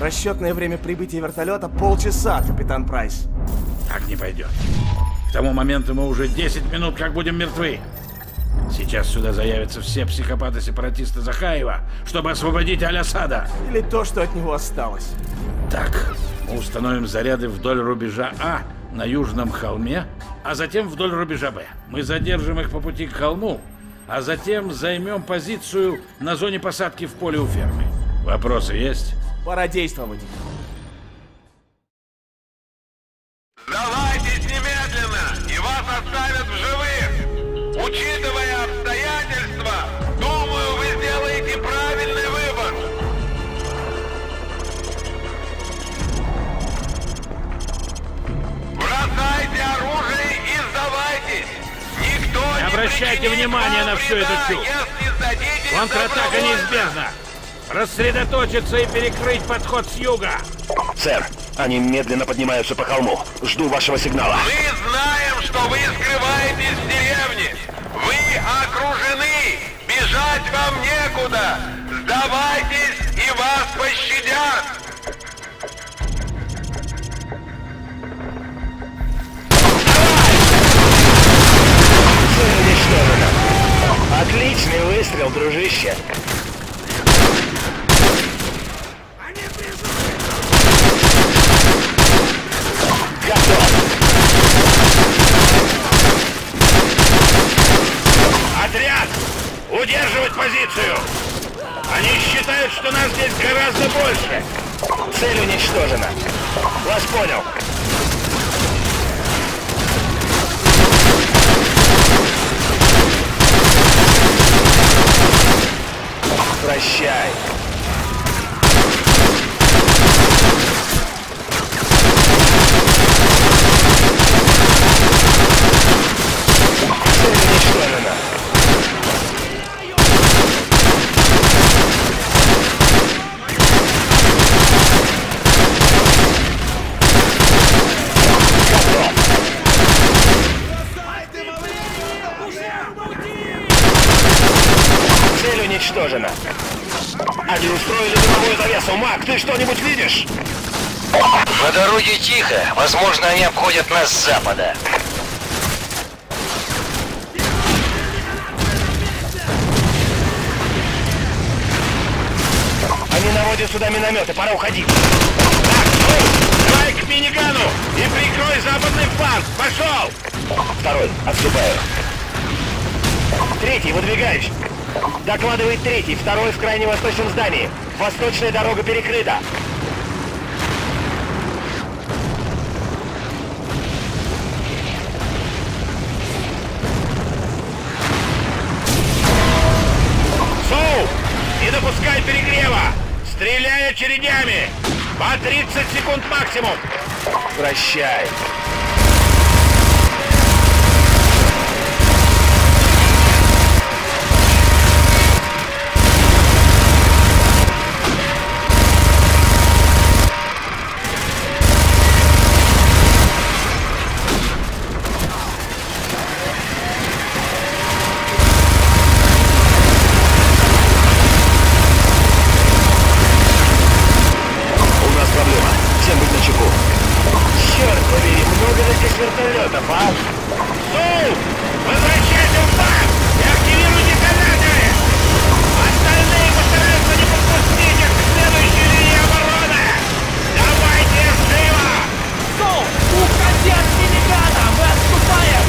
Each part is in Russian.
Расчетное время прибытия вертолета — полчаса, капитан Прайс. Так не пойдет. К тому моменту мы уже 10 минут как будем мертвы. Сейчас сюда заявятся все психопаты-сепаратисты Захаева, чтобы освободить Аль-Асада. Или то, что от него осталось. Так, мы установим заряды вдоль рубежа А на южном холме, а затем вдоль рубежа Б. Мы задержим их по пути к холму, а затем займем позицию на зоне посадки в поле у фермы. Вопросы есть? Пора действовать. Сдавайтесь немедленно, и вас оставят в живых. Учитывая обстоятельства, думаю, вы сделаете правильный выбор. Бросайте оружие и сдавайтесь. Никто Не обращайте внимания на всю эту чушь. Контратака неизбежна. Рассредоточиться и перекрыть подход с юга. Сэр, они медленно поднимаются по холму. Жду вашего сигнала. Мы знаем, что вы скрываетесь в деревне. Вы окружены. Бежать вам некуда. Сдавайтесь, и вас пощадят. Цель уничтожена. Отличный выстрел, дружище. Готов. Отряд! Удерживать позицию! Они считают, что нас здесь гораздо больше. Цель уничтожена. Вас понял. Прощай. Цель уничтожена. Цель уничтожена. Они устроили дымовую завесу. Мак, ты что-нибудь видишь? По дороге тихо. Возможно, они обходят нас с запада. Они наводят сюда минометы. Пора уходить. Так, ну, давай к минигану и прикрой западный фланг. Пошел! Второй. Отступаю. Третий. Выдвигаюсь. Докладывает третий. Второй в крайне восточном здании. Восточная дорога перекрыта. Соу! Не допускай перегрева! Стреляй очередями! По 30 секунд максимум! Прощай. У нас проблема. Всем быть начеку. Черт побери, много ли здесь вертолетов, а? Соу! Возвращайся в бак и активируй детонаторы! Остальные постараются не подпустить их к следующей линии обороны! Давайте живо! Соу! Уходи от минигана! Мы отступаем!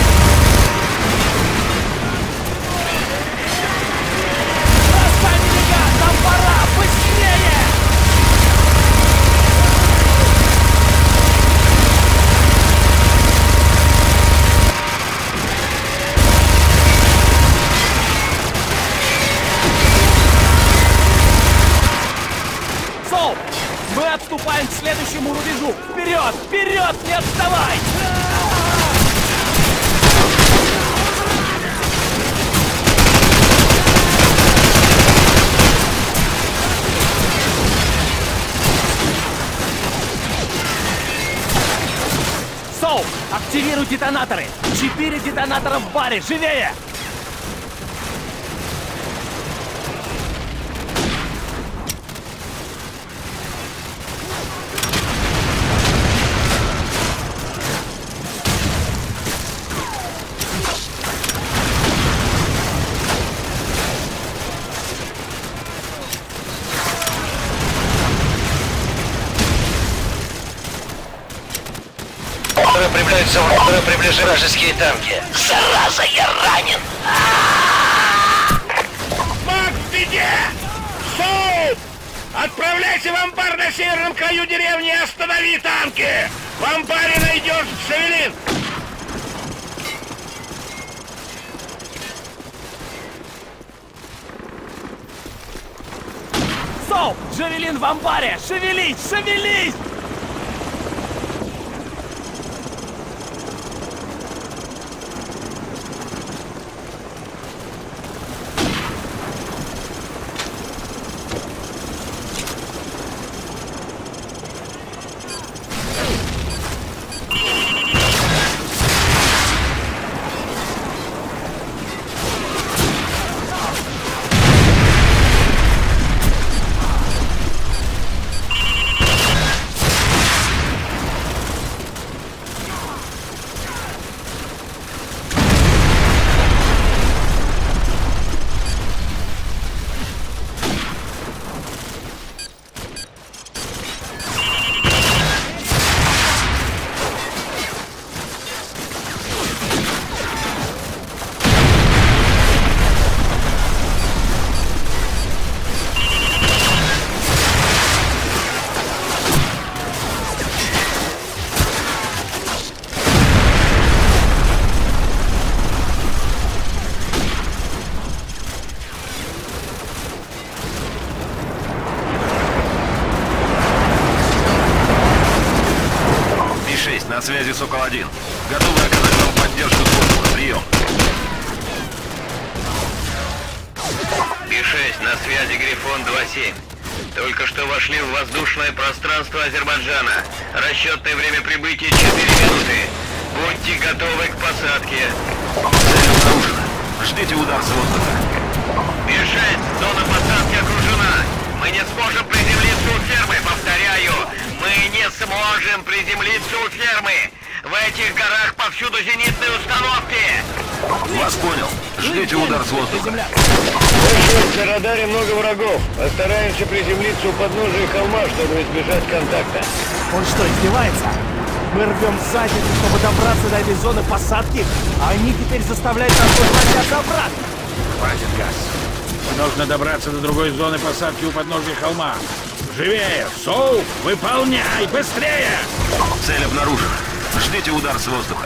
Бросай миниган! Нам пора! Быстрее! Соу! Мы отступаем к следующему рубежу! Вперед! Вперед! Не отставай! Соу! Активируй детонаторы! 4 детонатора в баре! Живее! врываются в рубежи, приближаются вражеские танки. Зараза, я ранен! Мак в беде! Соуп! Отправляйся в амбар на северном краю деревни и останови танки! В амбаре найдешь Джавелин! Соуп! Джавелин в амбаре! Шевелись! Шевелись! На связи Сокол-1. Готовы оказать вам поддержку с воздуха. Прием. Би-6, на связи Грифон 2-7. Только что вошли в воздушное пространство Азербайджана. Расчетное время прибытия 4 минуты. Будьте готовы к посадке. Цель обнаружена. Ждите удар с воздуха. Би-6, зона посадки окружена. Мы не сможем приземлиться у фермы, повторяю. Мы не сможем приземлиться у фермы. В этих горах повсюду зенитные установки. Вас понял. Ждите удар с воздуха. На радаре много врагов. Постараемся приземлиться у подножия холма, чтобы избежать контакта. Он что, издевается? Мы рвем задницу, чтобы добраться до этой зоны посадки, а они теперь заставляют нас возвращаться обратно. Хватит, Газ. Нужно добраться до другой зоны посадки у подножия холма. Живее! Соуп! Выполняй! Быстрее! Цель обнаружена. Ждите удар с воздуха.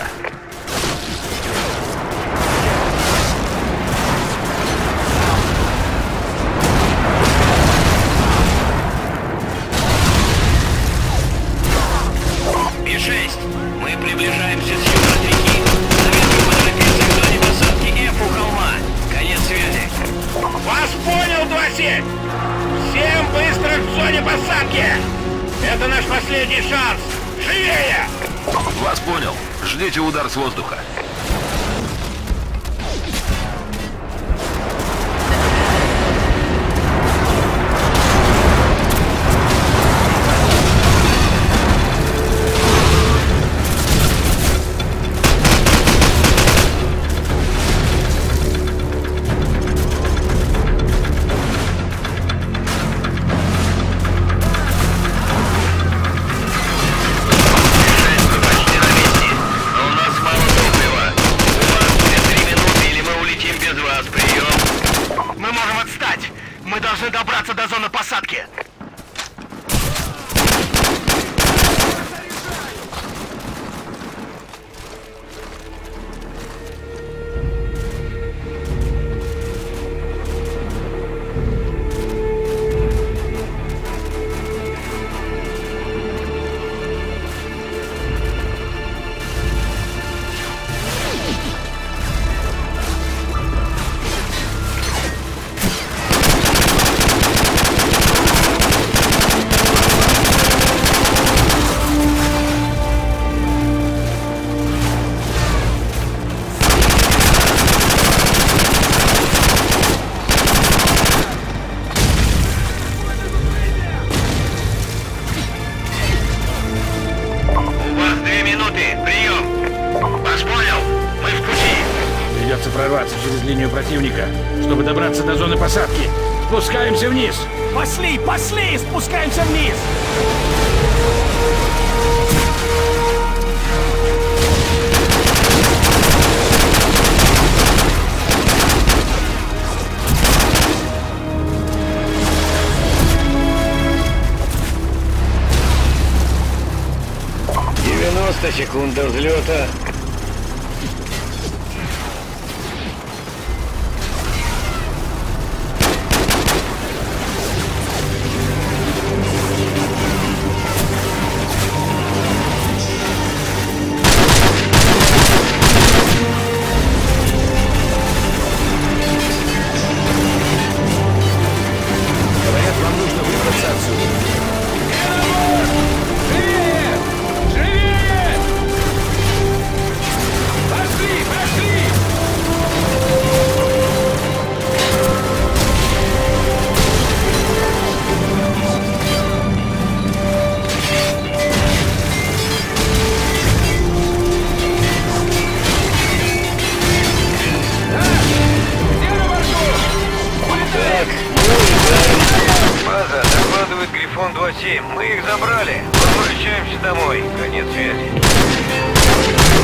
Би-6, мы приближаемся с юга от реки. Советую поторопиться к зоне посадки F у холма. Конец связи. Вас понял, 2-7! Всем быстро к зоне посадки! Это наш последний шанс! Живее! Вас понял. Ждите удар с воздуха. Мы должны добраться до зоны посадки. Прорваться через линию противника, чтобы добраться до зоны посадки. Спускаемся вниз. Пошли, пошли, спускаемся вниз. 300 секунд до взлета. Говорят, вам нужно выбраться отсюда. Так, мы улетаем. База, докладывает Грифон 2-7. Мы их забрали. Возвращаемся домой. Конец связи.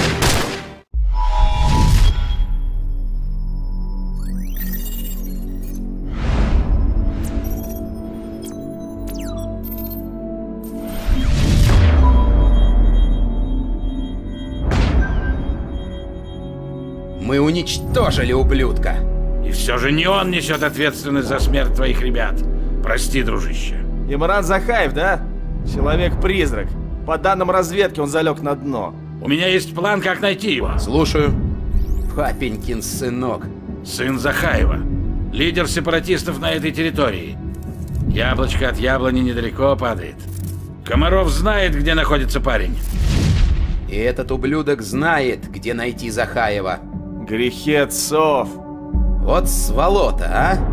Мы уничтожили ублюдка. И все же не он несет ответственность за смерть твоих ребят. Прости, дружище. Имран Захаев, да? Человек-призрак. По данным разведки, он залег на дно. У меня есть план, как найти его. Слушаю. Папенькин сынок. Сын Захаева. Лидер сепаратистов на этой территории. Яблочко от яблони недалеко падает. Комаров знает, где находится парень. И этот ублюдок знает, где найти Захаева. Грехи отцов. Вот сволота, а?